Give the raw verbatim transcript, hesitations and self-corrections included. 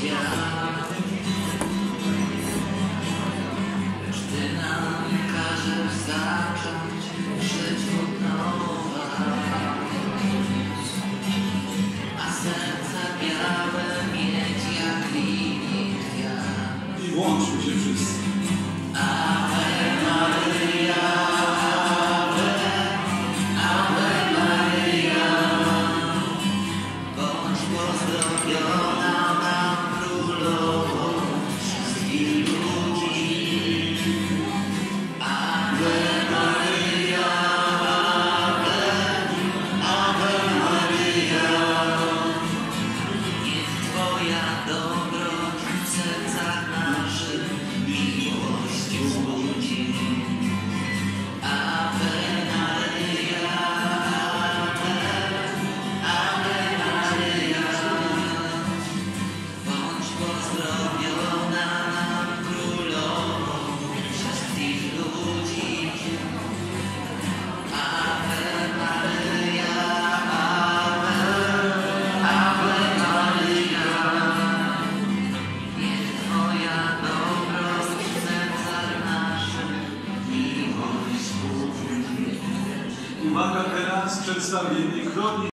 Ty nam każesz zacząć żyć od nowa, a serce białe mieć jak linii kwiat. I włączmy się wszyscy. Ave Maria, Ave, Ave Maria, bądź pozdrowiona nam królową wszystkich ludzi. Ave Maria, Ave, Ave Maria, niech Twoja dobroć w sercach naszych miłość wzbudzi. Ave Maria, Ave, Ave Maria, bądź pozdrowiona nam królową wszystkich ludzi. Ave Maria, Ave, Ave Maria, niech Twoja dobroć w sercach naszych miłość wzbudzi. Uwaga, teraz przedstawienie kroni.